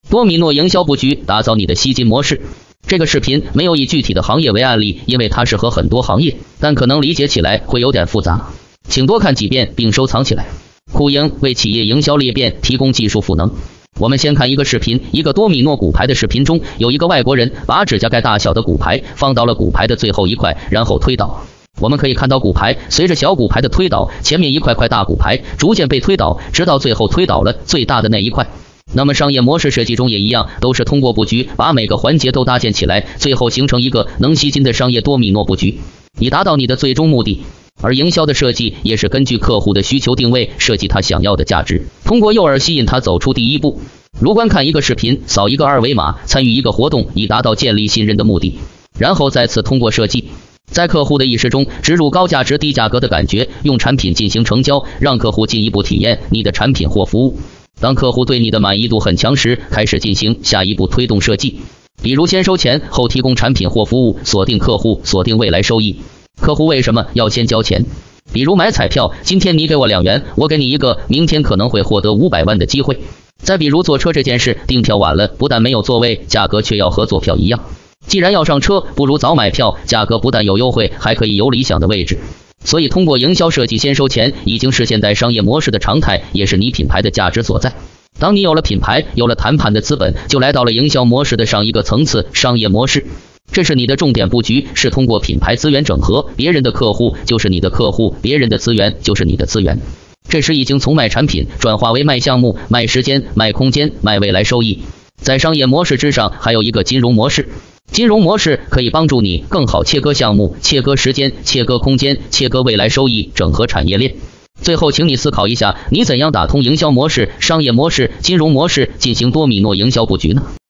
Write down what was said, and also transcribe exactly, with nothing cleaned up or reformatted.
多米诺营销布局，打造你的吸金模式。这个视频没有以具体的行业为案例，因为它适合很多行业，但可能理解起来会有点复杂，请多看几遍并收藏起来。酷营为企业营销裂变提供技术赋能。我们先看一个视频，一个多米诺骨牌的视频中，有一个外国人把指甲盖大小的骨牌放到了骨牌的最后一块，然后推倒。我们可以看到骨牌随着小骨牌的推倒，前面一块块大骨牌逐渐被推倒，直到最后推倒了最大的那一块。那么商业模式设计中也一样，都是通过布局把每个环节都搭建起来，最后形成一个能吸金的商业多米诺布局，以达到你的最终目的。而营销的设计也是根据客户的需求定位，设计他想要的价值，通过诱饵吸引他走出第一步。如观看一个视频，扫一个二维码，参与一个活动，以达到建立信任的目的，然后再次通过设计，在客户的意识中植入高价值低价格的感觉，用产品进行成交，让客户进一步体验你的产品或服务。当客户对你的满意度很强时，开始进行下一步推动设计，比如先收钱后提供产品或服务，锁定客户，锁定未来收益。客户为什么要先交钱？比如买彩票，今天你给我两元，我给你一个明天可能会获得五百万的机会。再比如坐车这件事，订票晚了不但没有座位，价格却要和坐票一样。既然要上车，不如早买票，价格不但有优惠，还可以有理想的位置。所以通过营销设计先收钱，已经是现代商业模式的常态，也是你品牌的价值所在。当你有了品牌，有了谈判的资本，就来到了营销模式的上一个层次，商业模式。这是你的重点布局，是通过品牌资源整合，别人的客户就是你的客户，别人的资源就是你的资源。这时已经从卖产品转化为卖项目、卖时间、卖空间、卖未来收益。在商业模式之上，还有一个金融模式。金融模式可以帮助你更好切割项目、切割时间、切割空间、切割未来收益，整合产业链。最后请你思考一下，你怎样打通营销模式、商业模式、金融模式，进行多米诺营销布局呢？